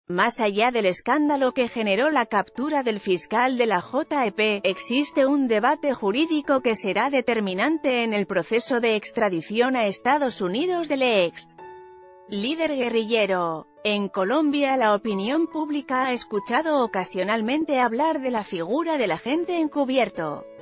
Más allá del escándalo que generó la captura del fiscal de la JEP, existe un debate jurídico que será determinante en el proceso de extradición a Estados Unidos del ex líder guerrillero. En Colombia, la opinión pública ha escuchado ocasionalmente hablar de la figura del agente encubierto.